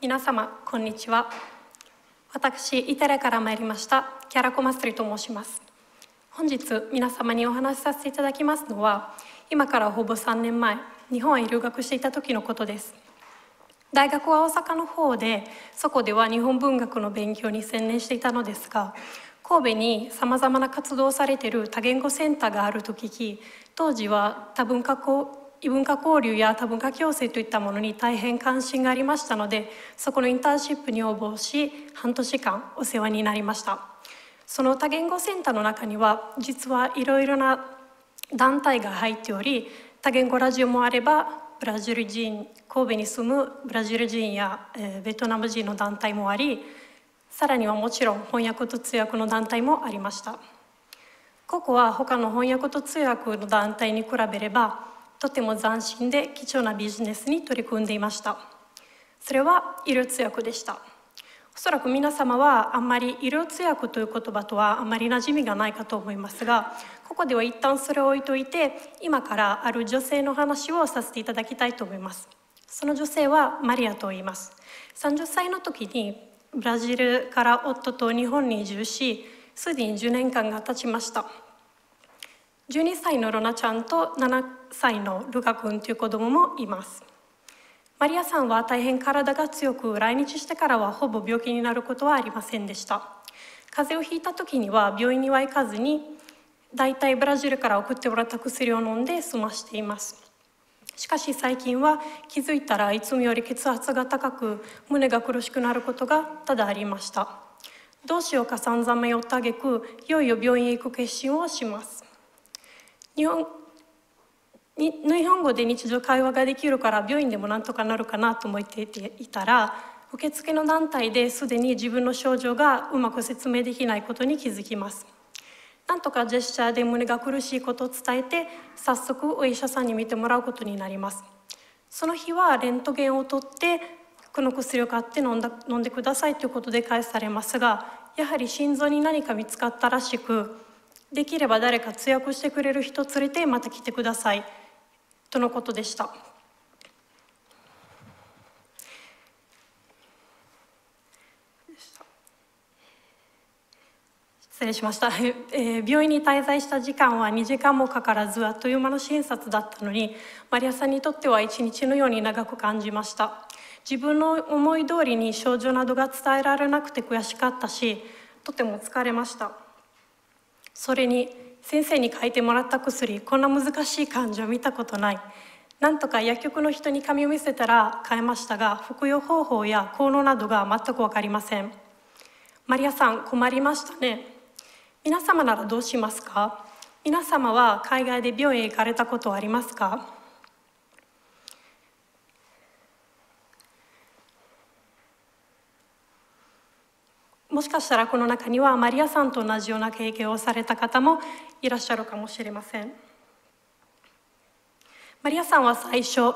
皆様こんにちは。私イタリアから参りましたキャラコマスリと申します。本日皆様にお話しさせていただきますのは、今からほぼ3年前日本へ留学していた時のことです。大学は大阪の方で、そこでは日本文学の勉強に専念していたのですが、神戸にさまざまな活動をされている多言語センターがあると聞き、当時は異文化交流や多文化共生といったものに大変関心がありましたので、そこのインターンシップに応募し、半年間お世話になりました。その多言語センターの中には実はいろいろな団体が入っており、多言語ラジオもあれば、ブラジル人、神戸に住むブラジル人やベトナム人の団体もあり、さらにはもちろん翻訳と通訳の団体もありました。ここは他の翻訳と通訳の団体に比べればとても斬新で貴重なビジネスに取り組んでいました。それは医療通訳でした。おそらく皆様はあんまり医療通訳という言葉とはあまり馴染みがないかと思いますが、ここでは一旦それを置いといて、今からある女性の話をさせていただきたいと思います。その女性はマリアと言います。30歳の時にブラジルから夫と日本に移住し、すでに10年間が経ちました。12歳のロナちゃんと7歳のルカ君という子供もいます。マリアさんは大変体が強く、来日してからはほぼ病気になることはありませんでした。風邪をひいた時には病院には行かずに、だいたいブラジルから送ってもらった薬を飲んで済ましています。しかし最近は気づいたらいつもより血圧が高く、胸が苦しくなることが多々ありました。どうしようか散々迷った挙句、いよいよ病院へ行く決心をします。日本語で日常会話ができるから病院でもなんとかなるかなと思っていたら、受付の団体ですでに自分の症状がうまく説明できないことに気づきます。なんとかジェスチャーで胸が苦しいことを伝えて、早速お医者さんに見てもらうことになります。その日はレントゲンを取ってこの薬を買って飲んでくださいということで返されますが、やはり心臓に何か見つかったらしく、できれば誰か通訳してくれる人を連れてまた来てくださいとのことでした。失礼しました。病院に滞在した時間は2時間もかからず、あっという間の診察だったのに、マリアさんにとっては一日のように長く感じました。自分の思い通りに症状などが伝えられなくて悔しかったし、とても疲れました。それに先生に書いてもらった薬、こんな難しい漢字を見たことない。なんとか薬局の人に紙を見せたら買えましたが、服用方法や効能などが全く分かりません。マリアさん、困りましたね。皆様ならどうしますか？皆様は海外で病院へ行かれたことはありますか？もしかしたらこの中にはマリアさんと同じような経験をされた方もいらっしゃるかもしれません。マリアさんは最初、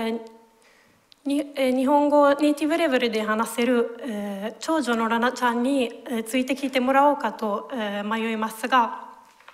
日本語をネイティブレベルで話せる、長女のラナちゃんに、ついてきてもらおうかと、迷いますが、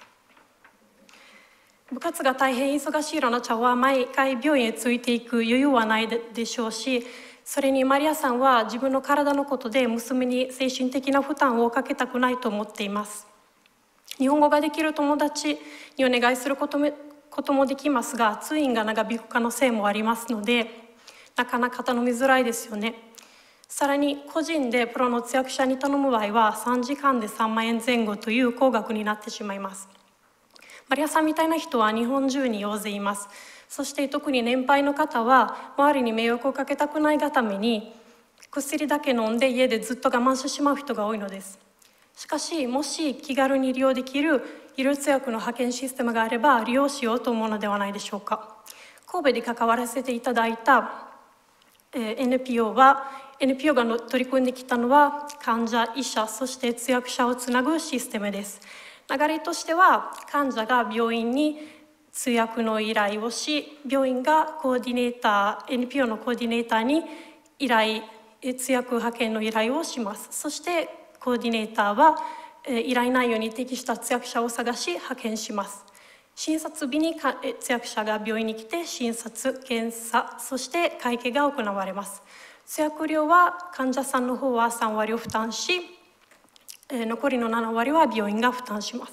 部活が大変忙しいラナちゃんは毎回病院へついていく余裕はないでしょうし、それにマリアさんは自分の体のことで娘に精神的な負担をかけたくないと思っています。日本語ができる友達にお願いすることもできますが、通院が長引く可能性もありますので、なかなか頼みづらいですよね。さらに個人でプロの通訳者に頼む場合は3時間で3万円前後という高額になってしまいます。マリアさんみたいな人は日本中に大勢います。そして特に年配の方は周りに迷惑をかけたくないがために薬だけ飲んで家でずっと我慢してしまう人が多いのです。しかし、もし気軽に利用できる医療通訳の派遣システムがあれば利用しようと思うのではないでしょうか。神戸で関わらせていただいたNPO が取り組んできたのは、患者、医者、そして通訳者をつなぐシステムです。流れとしては、患者が病院に通訳の依頼をし、病院がNPO のコーディネーターに通訳派遣の依頼をします。そしてコーディネーターは依頼内容に適した通訳者を探し派遣します。診察日に通訳者が病院に来て診察、検査、そして会計が行われます。 通訳料は患者さんの方は3割を負担し、残りの7割は病院が負担します。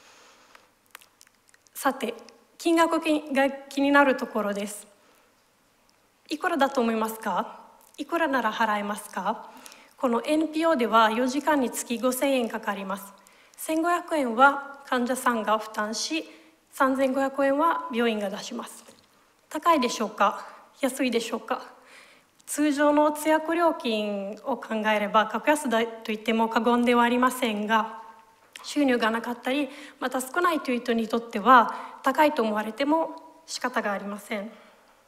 さて、金額が気になるところです。いくらだと思いますか？いくらなら払えますか？この NPO では4時間につき5000円かかります。1500円は患者さんが負担し、3500円は病院が出します。高いでしょうか？安いでしょうか？通常の通訳料金を考えれば格安だと言っても過言ではありませんが、収入がなかったりまた少ないという人にとっては高いと思われても仕方がありません。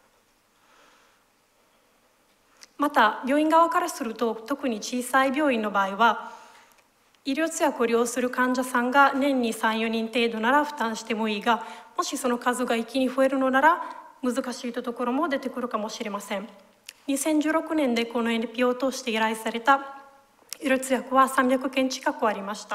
また病院側からすると、特に小さい病院の場合は医療通訳を利用する患者さんが年に3、4人程度なら負担してもいいが、もしその数が一気に増えるのなら難しいところも出てくるかもしれません。2016年でこの NPO を通して依頼された医療通訳は300件近くありました。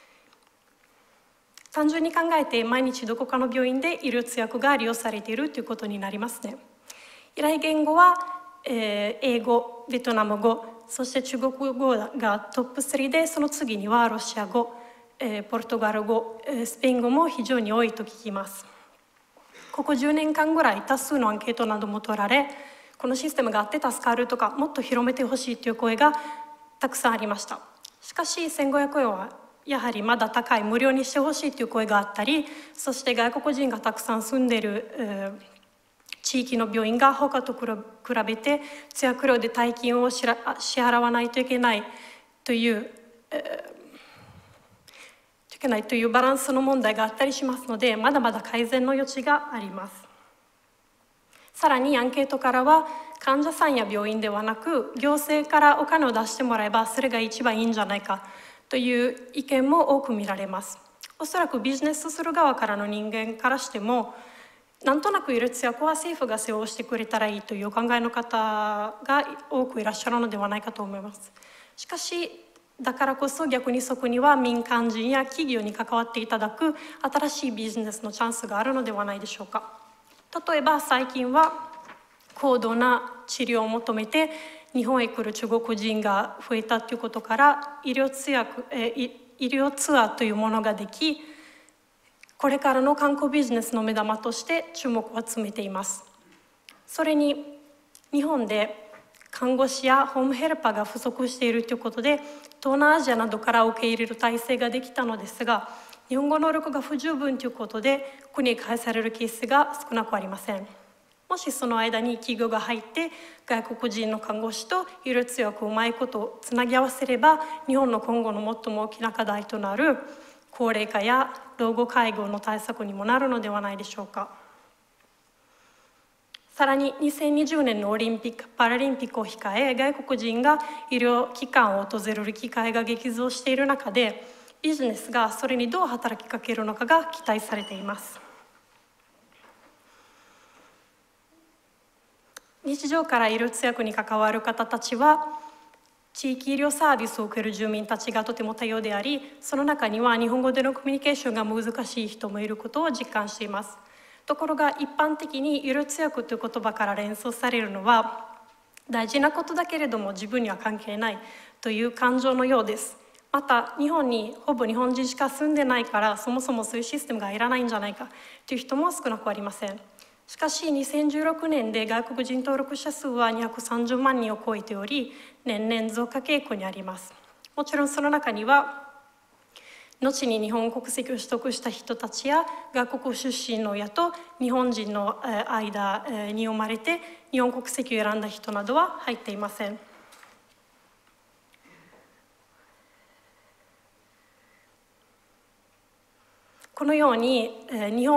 単純に考えて毎日どこかの病院で医療通訳が利用されているということになりますね。依頼言語は、英語、ベトナム語、そして中国語がトップ3で、その次にはロシア語、ポルトガル語、スペイン語も非常に多いと聞きます。ここ10年間ぐらい多数のアンケートなども取られ、このシステムがあって助かるとか、もっと広めてほしいという声がたくさんありました。しかし1500円はやはりまだ高い、無料にしてほしいという声があったり、そして外国人がたくさん住んでいる、地域の病院が他と比べて通訳料で大金を支払わないといけないというバランスの問題があったりしますので、まだまだ改善の余地があります。さらにアンケートからは、患者さんや病院ではなく行政からお金を出してもらえばそれが一番いいんじゃないかという意見も多く見られます。おそらくビジネスする側からの人間からしても、なんとなく医療通訳は政府が背負してくれたらいいというお考えの方が多くいらっしゃるのではないかと思います。しかしだからこそ逆にそこには民間人や企業に関わっていただく新しいビジネスのチャンスがあるのではないでしょうか。例えば最近は高度な治療を求めて日本へ来る中国人が増えたということから、医療ツアーというものができ、これからの観光ビジネスの目玉として注目を集めています。それに日本で看護師やホームヘルパーが不足しているということで、東南アジアなどから受け入れる体制ができたのですが、日本語能力が不十分ということで国に返されるケースが少なくありません。もしその間に企業が入って外国人の看護師と医療通訳をうまいことつなぎ合わせれば、日本の今後の最も大きな課題となる高齢化や老後介護の対策にもなるのではないでしょうか。さらに2020年のオリンピック・パラリンピックを控え、外国人が医療機関を訪れる機会が激増している中で、ビジネスがそれにどう働きかけるのかが期待されています。日常から医療通訳に関わる方たちは、地域医療サービスを受ける住民たちがとても多様であり、その中には日本語でのコミュニケーションが難しい人もいることを実感しています。ところが一般的に医療通訳という言葉から連想されるのは、大事なことだけれども自分には関係ないという感情のようです。また日本にほぼ日本人しか住んでないから、そもそもそういうシステムがいらないんじゃないかという人も少なくありません。しかし2016年で外国人登録者数は230万人を超えており、年々増加傾向にあります。もちろんその中には後に日本国籍を取得した人たちや外国出身の親と日本人の間に生まれて日本国籍を選んだ人などは入っていません。このように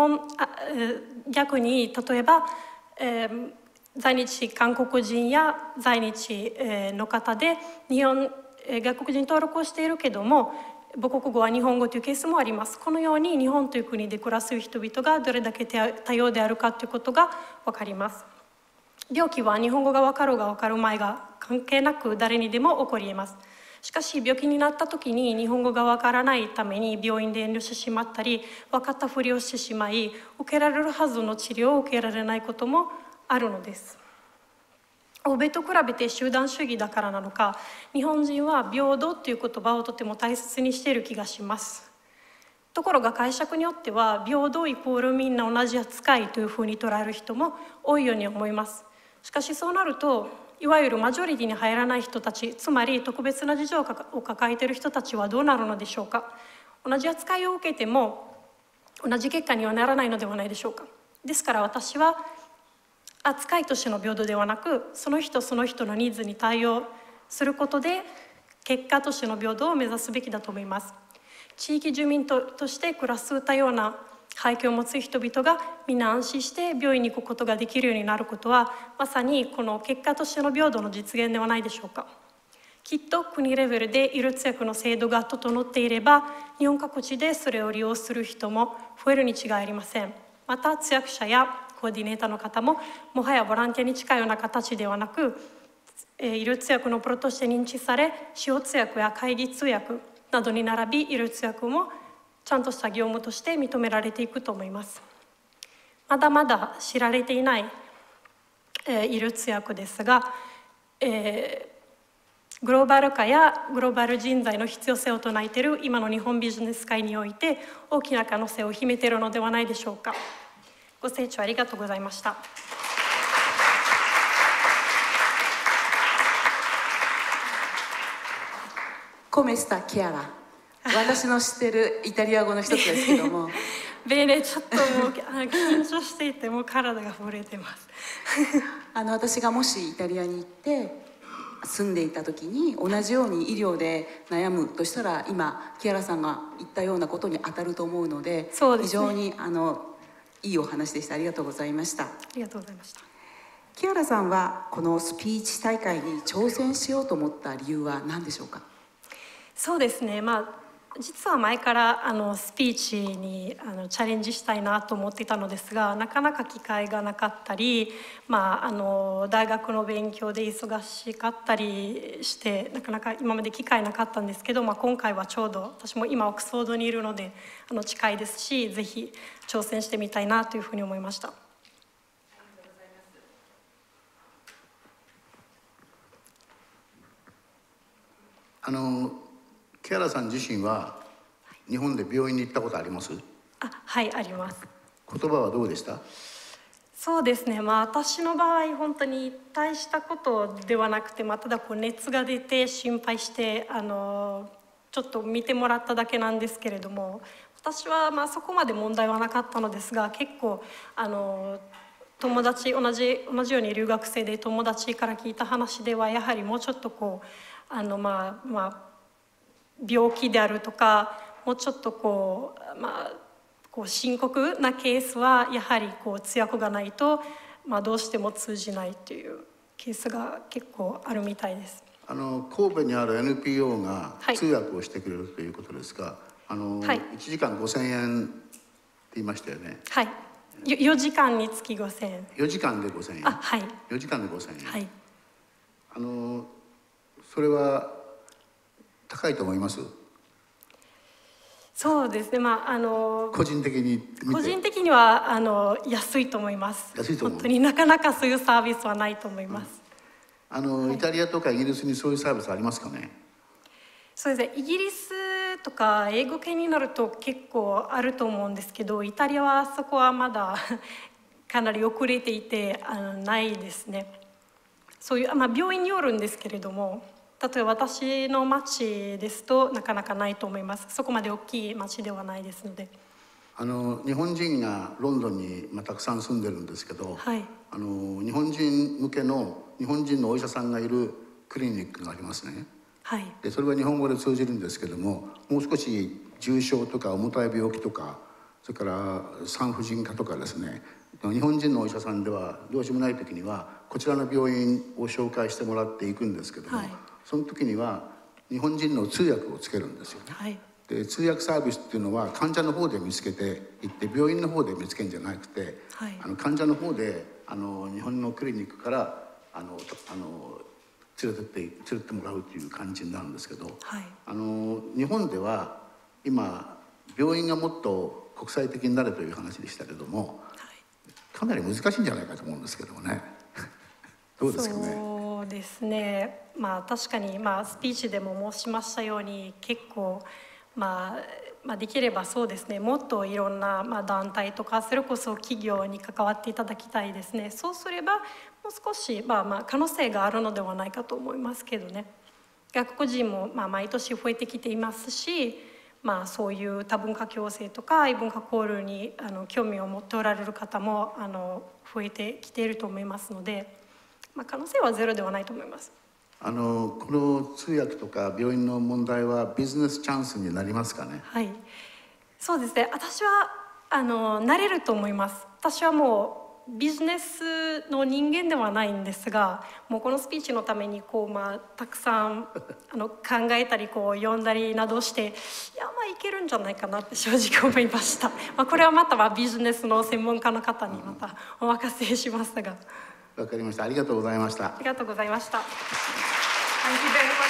逆に例えば、在日韓国人や在日の方で外国人登録をしているけども母国語は日本語というケースもあります。このように日本という国で暮らす人々がどれだけ多様であるかということが分かります。病気は日本語が分かるが分かる前が関係なく誰にでも起こり得ます。しかし病気になった時に日本語が分からないために病院で遠慮してしまったり、分かったふりをしてしまい受けられるはずの治療を受けられないこともあるのです。 欧米と比べて集団主義だからなのか、日本人は平等っていう言葉をとても大切にしている気がします。ところが解釈によっては平等イコールみんな同じ扱いというふうに捉える人も多いように思います。しかしそうなると、いわゆるマジョリティに入らない人たち、つまり特別な事情を抱えている人たちはどうなるのでしょうか。同じ扱いを受けても同じ結果にはならないのではないでしょうか。ですから私は扱いとしての平等ではなく、その人その人のニーズに対応することで結果としての平等を目指すべきだと思います。地域住民として暮らす多様な背景を持つ人々がみんな安心して病院に行くことができるようになることは、まさにこの結果としての平等の実現ではないでしょうか。きっと国レベルで医療通訳の制度が整っていれば、日本各地でそれを利用する人も増えるに違いありません。また通訳者やコーディネーターの方ももはやボランティアに近いような形ではなく、医療通訳のプロとして認知され、司法通訳や会議通訳などに並び、医療通訳もちゃんとした業務として認められていくと思います。まだまだ知られていない、医療通訳ですが、グローバル化やグローバル人材の必要性を唱えている今の日本ビジネス界において大きな可能性を秘めているのではないでしょうか。ご清聴ありがとうございました。 Come sta Chiara? 私の知ってるイタリア語の一つですけどもベーネ、ちょっともう緊張していてもう体が震えてます私がもしイタリアに行って住んでいた時に同じように医療で悩むとしたら、今キアラさんが言ったようなことに当たると思うので、 そうですね、 非常にいいお話でした。ありがとうございました。 ありがとうございました。 キアラさんはこのスピーチ大会に挑戦しようと思った理由は何でしょうか？ そうですね、実は前からスピーチにチャレンジしたいなと思っていたのですが、なかなか機会がなかったり、大学の勉強で忙しかったりしてなかなか今まで機会なかったんですけど、今回はちょうど私も今オックスフォードにいるので近いですし、ぜひ挑戦してみたいなというふうに思いました。 キアラさん自身は日本で病院に行ったことあります？ はい、あります。 言葉はどうでした？ そうですね、私の場合本当に大したことではなくて、ただ熱が出て心配してちょっと見てもらっただけなんですけれども、私はそこまで問題はなかったのですが、結構友達同じように留学生で友達から聞いた話では、やはりもうちょっと病気であるとか、もうちょっと深刻なケースはやはり通訳がないと、どうしても通じないというケースが結構あるみたいです。 神戸にある NPO が通訳をしてくれるということですが、1時間5000円って言いましたよね。 はい、4時間につき5000円。 4時間で5000円。 はい。 4時間で5000円。 はい。 それは高いと思います？ そうですね、 個人的には安いと思います。 安いと思う。 本当になかなかそういうサービスはないと思います。 イタリアとかイギリスにそういうサービスありますかね？ そうですね、イギリスとか英語系になると結構あると思うんですけど、イタリアはそこはまだかなり遅れていてないですね。そういう、病院によるんですけれども、例えば私の町ですとなかなかないと思います。そこまで大きい町ではないですので。 日本人がロンドンにたくさん住んでるんですけど、 はい、 日本人向けの日本人のお医者さんがいるクリニックがありますね。 はい、 でそれは日本語で通じるんですけども、もう少し重症とか重たい病気とか、それから産婦人科とかですね、日本人のお医者さんではどうしようもない時にはこちらの病院を紹介してもらっていくんですけども、その時には日本人の通訳をつけるんですよね。 はい、 で通訳サービスっていうのは患者の方で見つけていって、病院の方で見つけるんじゃなくて、 はい、 患者の方で日本のクリニックから連れてってもらうという感じになるんですけど、 はい、 日本では今病院がもっと国際的になるという話でしたけども、かなり難しいんじゃないかと思うんですけどもねどうですかね。 ですね、確かに、スピーチでも申しましたように結構、できればそうですね、もっといろんな、団体とかそれこそ企業に関わっていただきたいですね。そうすればもう少し、可能性があるのではないかと思いますけどね。外国人も、毎年増えてきていますし、そういう多文化共生とか異文化交流に興味を持っておられる方も増えてきていると思いますので、可能性はゼロではないと思います。 この通訳とか病院の問題はビジネスチャンスになりますかね。 はい、そうですね。私はなれると思います。私はもうビジネスの人間ではないんですが、もうこのスピーチのためにたくさん考えたり読んだりなどして、いけるんじゃないかなって正直思いました。これはまたビジネスの専門家の方にまたお任せしますが。 わかりました。ありがとうございました。 ありがとうございました。 Thank you very much.